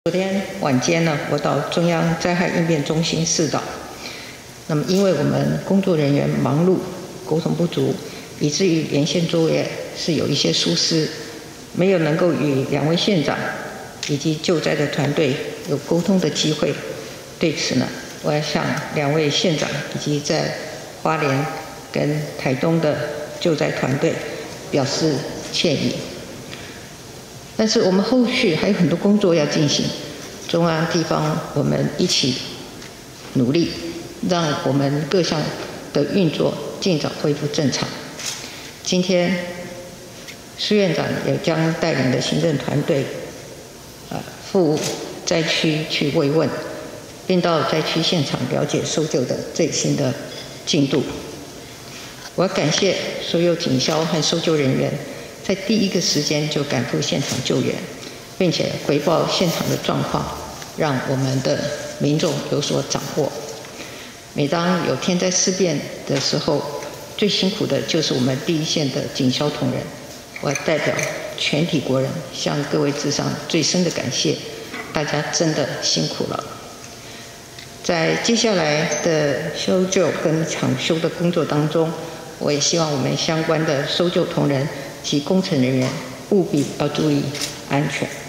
昨天晚间呢，我到中央灾害应变中心视导。那么，因为我们工作人员忙碌、沟通不足，以至于连线作业是有一些疏失，没有能够与2位县长以及救灾的团队有沟通的机会。对此呢，我要向2位县长以及在花莲跟台东的救灾团队表示歉意。但是我们后续还有很多工作要进行，中央地方我们一起努力，让我们各项的运作尽早恢复正常。今天苏院长也将带领的行政团队赴灾区去慰问，并到灾区现场了解搜救的最新的进度。我要感谢所有警消和搜救人员，在第一个时间就赶赴现场救援，并且回报现场的状况，让我们的民众有所掌握。每当有天灾事变的时候，最辛苦的就是我们第一线的警消同仁。我代表全体国人向各位致上最深的感谢，大家真的辛苦了。在接下来的搜救跟抢修的工作当中，我也希望我们相关的搜救同仁及工程人员务必要注意安全。